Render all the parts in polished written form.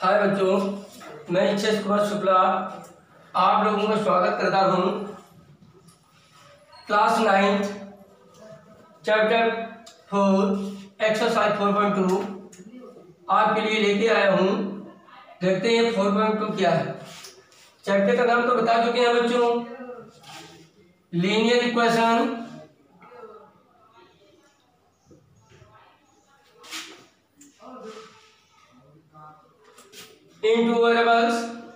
हाय बच्चों, मैं ncert कुमार शुक्ला आप लोगों का स्वागत करता हूँ। क्लास 9 चैप्टर 4 एक्सरसाइज 4.2 आपके लिए लेके आया हूँ। देखते हैं 4.2 क्या है। चैप्टर का नाम तो बता चुके हैं बच्चों, linear equation in two variables.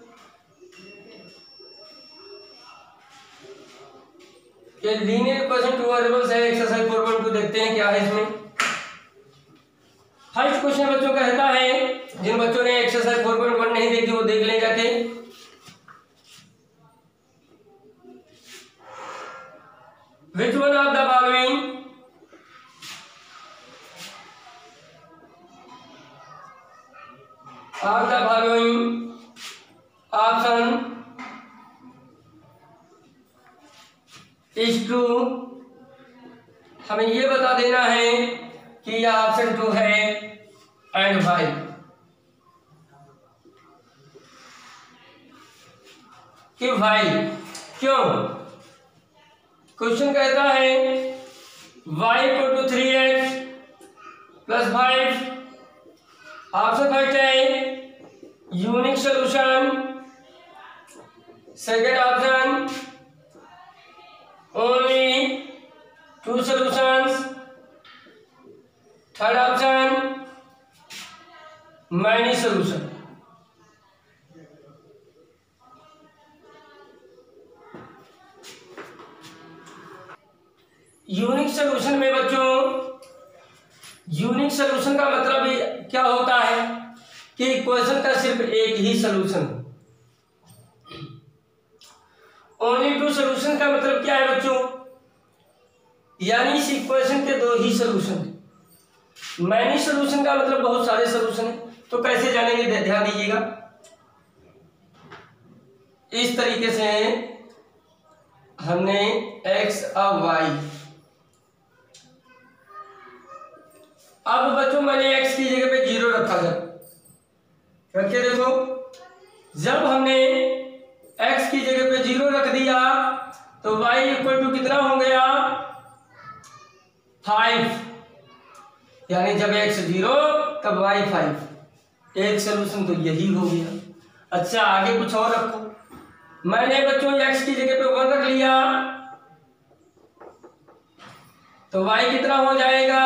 ये लीनियर इक्वेशन टू वेरिएबल्स है। एक्सरसाइज 4.2 देखते हैं क्या है इसमें। फर्स्ट क्वेश्चन बच्चों कहता है, जिन बच्चों ने एक्सरसाइज 4.1 नहीं देखी वो देख लें जाके। Which one of the following option is true. हमें ये बता देना है कि यह ऑप्शन 2 है एंड वाई। कि वाई क्यों? क्वेश्चन कहता है y equal to 3x plus 5। Option first है unique solution, second option only 2 solutions, third option many solution. Unique solution में बच्चों, यूनिक सॉल्यूशन का मतलब क्या होता है कि इक्वेशन का सिर्फ एक ही सॉल्यूशन। ओनली 2 सॉल्यूशन का मतलब क्या है बच्चों? यानी इस इक्वेशन के 2 ही सॉल्यूशन। मैनी सॉल्यूशन का मतलब बहुत सारे सॉल्यूशन है। तो कैसे जानेंगे, ध्यान दीजिएगा। इस तरीके से हमने x और y, अब बच्चों मैंने x की जगह पे 0 रखा। जब रखिए देखो, जब हमने x की जगह पे 0 रख दिया तो y इक्वल टू कितना हो गया? 5। यानी जब x 0 तब y 5। एक सोल्यूशन तो यही हो गया। अच्छा, आगे कुछ और रखो। मैंने बच्चों x की जगह पे 1 रख लिया तो y कितना हो जाएगा?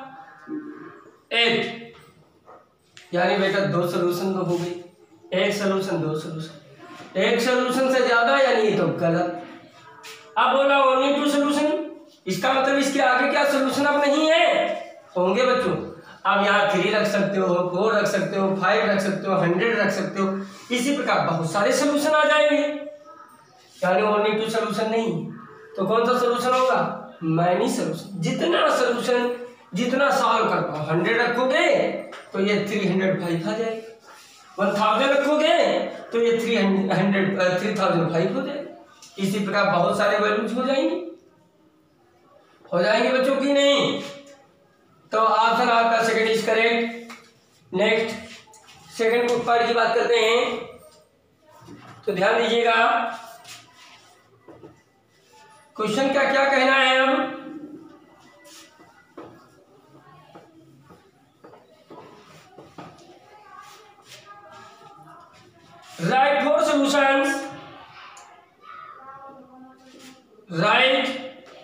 8। यानी बेटा 2 सॉल्यूशन तो हो गई। एक सॉल्यूशन 2 सॉल्यूशन, एक सॉल्यूशन से ज्यादा यानी ये तो गलत। अब बोला ओनली 2 सॉल्यूशन, इसका मतलब इसके आगे क्या सॉल्यूशन अब नहीं है? होंगे बच्चों। अब यहाँ 3 रख सकते हो, 4 रख सकते हो, 5 रख सकते हो, 100 रख सकते हो। इसी प्रकार बहुत सारे सॉल्यूशन आ जाएंगे। यानी ओनली 2 सॉल्यूशन नहीं, तो कौन सा सॉल्यूशन होगा? Many solution. जितना सॉल्यूशन जितना सॉल्व कर पाओ। 100 रखोगे तो ये 305 आ जाएगा। 1000 रखोगे तो ये 3005 हो जाएगा। इसी प्रकार बहुत सारे वैल्यूज हो जाएंगे बच्चों की नहीं। तो ऑप्शन आपका second is correct. Next second part की बात करते हैं, तो ध्यान दीजिएगा। क्वेश्चन का क्या कहना है? अब write 4 solutions, write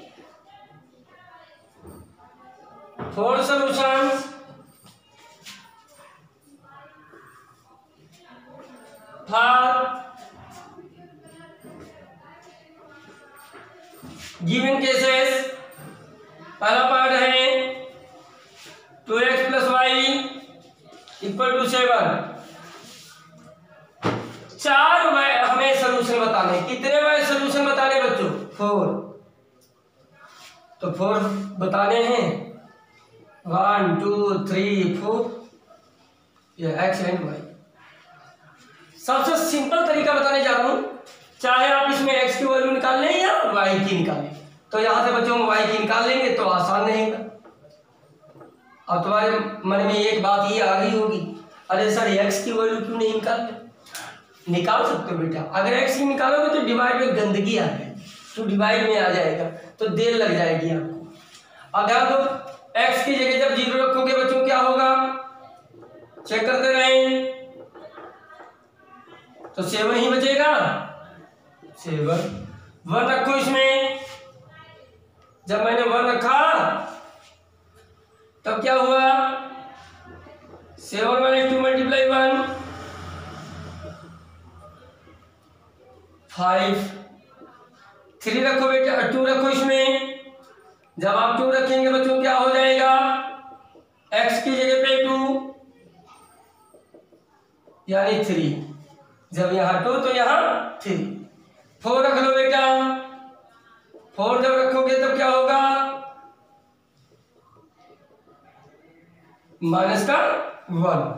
4 solutions for given cases। पहला पार्ट है 2x plus y equal to 7। 4 हमें सॉल्यूशन बताने। कितने वाले सॉल्यूशन बताने बच्चों? 4। तो 4 बताने हैं। 1 2 3 4, ये x एंड y। सबसे सिंपल तरीका बताने जा रहा हूं। चाहे आप इसमें x की वैल्यू निकाल लें या y की निकालें, तो यहां से बच्चों y की निकाल लेंगे तो आसान रहेगा। अब तुम्हारे मन में एक बात ये आ गई होगी, अरे सर एक्स की वैल्यू क्यों नहीं निकाल सकते हो बेटा। अगर एक्स की निकालोगे तो डिवाइड में गंदगी आ जाएगी, तो डिवाइड में आ जाएगा तो देर लग जाएगी आपको। अब ध्यान दो, एक्स की जगह जब 0 रखोगे बच्चों क्या होगा, चेक करते रहें, तो 7 ही बचेगा। 7 1 रखो इसमें, जब मैंने 1 रखा तब क्या हुआ, 7 - 2 × 1 5। 3 रखो बेटा, 2 रखो इसमें, जब आप 2 रखेंगे बच्चों क्या हो जाएगा, x की जगह पे 2 यानी 3, जब यहाँ 2 तो यहाँ 3। 4 रख लो बेटा, 4 जब रखोगे तब क्या होगा, -1।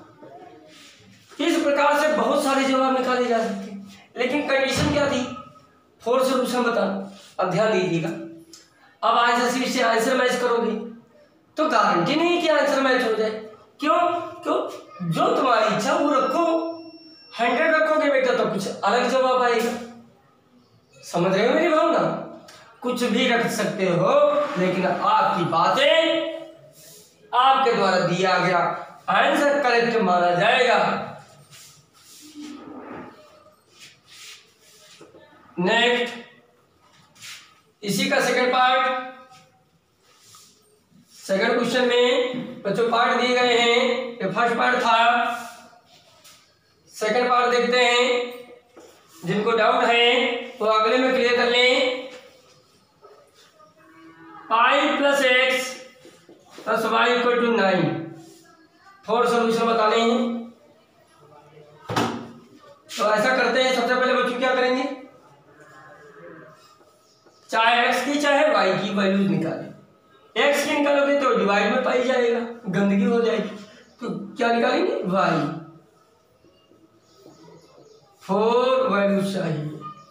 इस प्रकार से बहुत सारे जवाब निकाले जा सकते हैं, लेकिन कंडीशन क्या थी, 4 सॉल्यूशन बताना। अब ध्यान दीजिएगा, अब आंसर से आंसर मैच करोगे तो गारंटी नहीं कि आंसर मैच हो जाए। क्यों क्यों, जो तुम्हारी इच्छा वो रखो। 100 रखोगे बेटा तो कुछ अलग जवाब आएगा। समझ रहे हो मेरी भावना, कुछ भी रख सकते हो, लेकिन आपकी बातें, आपके द्वारा दिया गया आंसर करेक्ट माना जाएगा। नेक्स्ट, इसी का सेकंड पार्ट। सेकंड क्वेश्चन में बच्चों पार्ट दिए गए हैं, ये फर्स्ट पार्ट था, सेकंड पार्ट देखते हैं। जिनको डाउट है वो अगले में क्लियर कर लें। पाई + x + y = 9, 4 सॉल्यूशन बताने हैं। तो ऐसा करते हैं, सबसे पहले बच्चों क्या करेंगे, चाहे x की चाहे y की वैल्यूज निकालें। x की निकालोगे तो डिवाइड में पाई जाएगा, गंदगी हो जाएगी, तो क्या निकालेंगे, y। 4 वैल्यू चाहिए,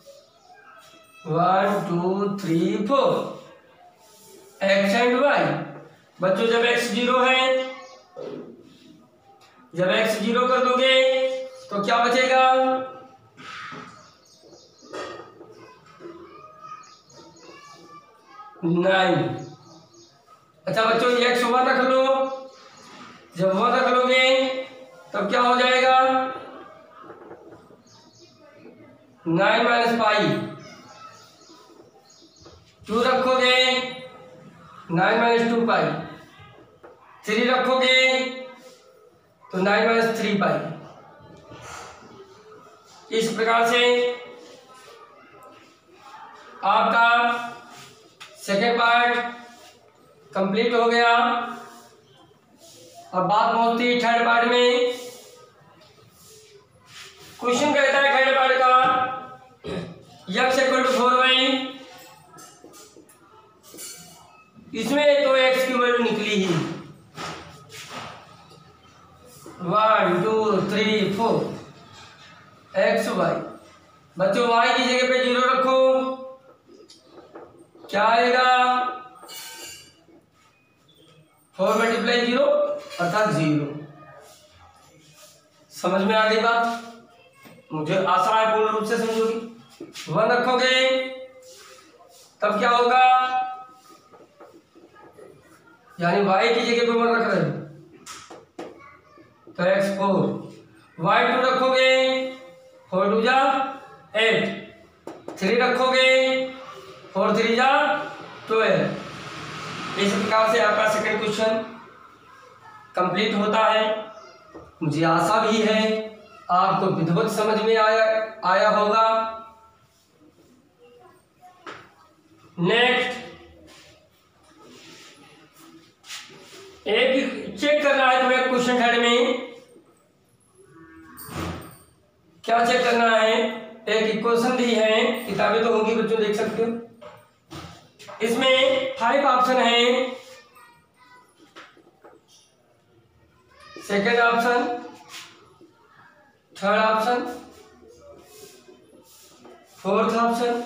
1 2 3 4, x एंड y। बच्चों जब x 0 है, जब x 0 कर दोगे तो क्या बचेगा, 9। अच्छा बच्चों x 1 रख लो, जब 1 रख लोगे तब क्या हो जाएगा, 9 - पाई। 2 रखोगे, 9 - 2 पाई। 3 रखोगे तो 9 - 3 पाई। इस प्रकार से आपका सेकेंड पार्ट कंप्लीट हो गया। अब बात पहुंचती है थर्ड पार्ट में। क्वेश्चन कहता है थर्ड पार्ट का, x = 4y। इसमें तो x की वैल्यू निकली ही, 1 2 3 4, x y। बच्चों y की जगह पे 0 रखो, क्या आएगा, 4 × 0 अर्थात 0। समझ में आ गई बात, मुझे आशा है पूर्ण रूप से समझोगी। 1 रखोगे तब क्या होगा, यानी y की जगह पे 1 रख रहे हो तो x 4। y 2 रखोगे, 4 2 जा 8। 3 रखोगे, 4 3 जा 12। इस प्रकार से आपका सेकंड क्वेश्चन कंप्लीट होता है। मुझे आशा भी है आपको विधिवत समझ में आया होगा। नेक्स्ट, एक चेक करना है तुम्हें क्वेश्चन थर्ड में। क्या चेक करना है, एक इक्वेशन दी है, किताबें तो होंगी बच्चों, देख सकते हो। इसमें 5 ऑप्शन है, second option, third option, fourth option,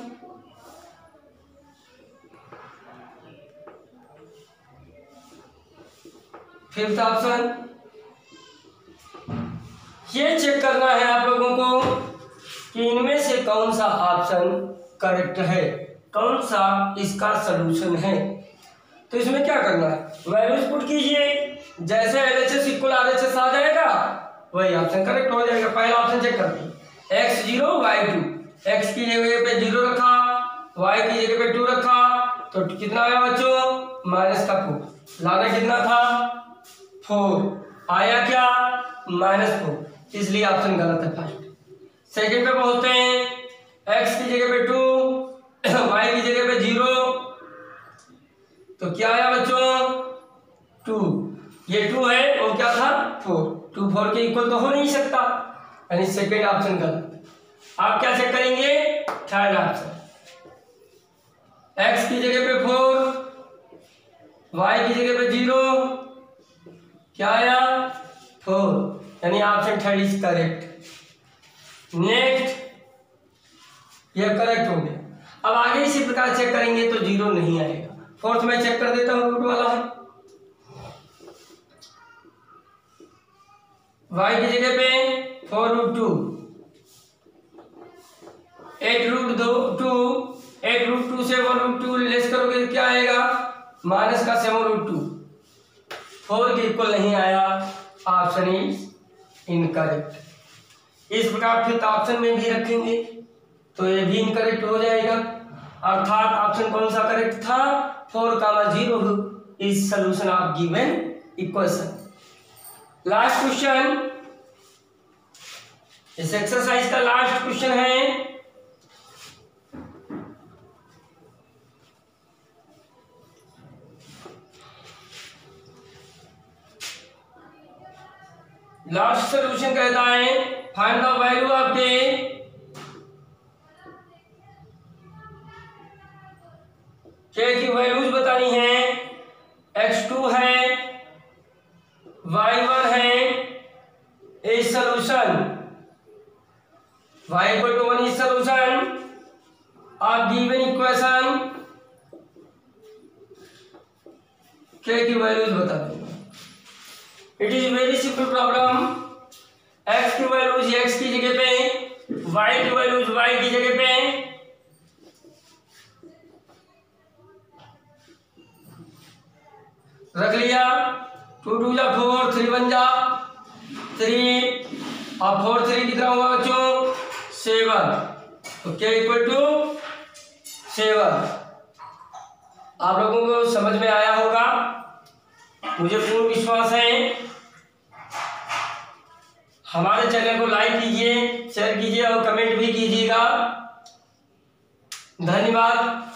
fifth option ये चेक करना है आप लोगों को कि इनमें से कौन सा ऑप्शन करेक्ट है, कौन सा इसका सलूशन है। तो इसमें क्या करना है, वैल्यूज पुट कीजिए, जैसे LHS इक्वल RHS आ जाएगा वही ऑप्शन करेक्ट हो जाएगा। पहला ऑप्शन चेक करते हैं, x0 y2, x की जगह पे 0 रखा, y की जगह पे 2 रखा, तो कितना आया बच्चों, माइनस का 4, लाना कितना था 4, आया क्या -4, इसलिए ऑप्शन गलत है फर्स्ट। सेकंड पे पहुंचते हैं, x की जगह पे 2 y की जगह पे 0, तो क्या आया बच्चों 2, ये 2 है और क्या था 4, 2 4 के इक्वल तो हो नहीं सकता, यानी सेकंड ऑप्शन गलत। आप क्या चेक करेंगे, थर्ड ऑप्शन, x की जगह पे 4, y की जगह पे 0, क्या आया 4, यानी option third is correct. Next, ये करेक्ट हो गया। अब आगे इसी प्रकार चेक करेंगे तो 0 नहीं आएगा। फोर्थ में चेक कर देता हूं, रूट वाला है, y की जगह पे 4√2, 8√2, 8√2 से 1√2 लेस करोगे क्या आएगा, माइनस का 7√2, 4 के इक्वल नहीं आया, ऑप्शन इज इनकरेक्ट। इस प्रकार फिर ऑप्शन में भी रखेंगे तो ये भी इनकरेक्ट हो जाएगा। अर्थात ऑप्शन कौन सा करेक्ट था, 4,0 is solution of given equation. Last question, इस एक्सरसाइज का लास्ट क्वेश्चन है, लास्ट सॉल्यूशन कहता है फाइंड द वैल्यू ऑफ के की वैल्यूज बतानी है, x2 है, y1 है, is solution, y equal to 1 is solution of given equation, के की वैल्यूज बता देंगे। It is very simple problem, x की वैल्यूज x की जगह पे, y की वैल्यूज y की जगह पे, रख लिया, 2 2 जा 4, 3 1 जा 3 और 4 3 कितना हुआ बच्चों 7, तो k इक्वल टू 7। आप लोगों को समझ में आया होगा, मुझे पूर्ण विश्वास है। हमारे चैनल को लाइक कीजिए, शेयर कीजिए और कमेंट भी कीजिएगा। धन्यवाद।